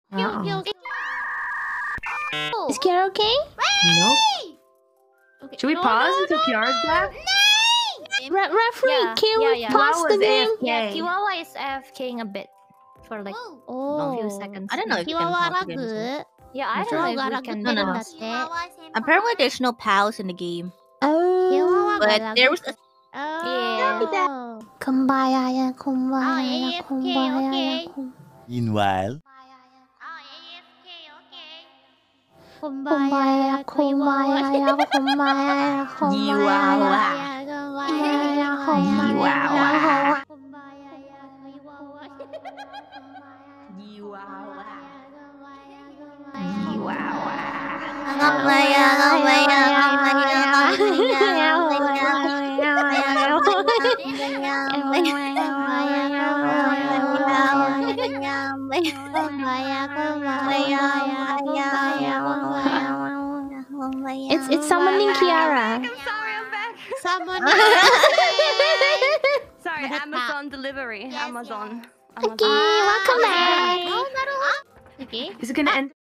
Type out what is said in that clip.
Is Kiara okay? Nope. Okay. Should we pause until Kiara's back? Referee, can we pause the game? Yeah, Kiwawa is AFKing a bit for like a few seconds. I don't know if you can pause the game as well. Yeah, I don't know if we can. No. Apparently there's no pause in the game. Oh, But there was a... Yeah. Kumbayaaa, Kumbayaaa, Kumbayaaa. Meanwhile, Kumbayaaa, Kumbayaaa, Kumbayaaa, Kumbayaaa. It's summoning Kiara. I'm sorry, I'm back. Summoning. Sorry, Amazon delivery. Amazon. Okay, welcome back. Okay. is it gonna end?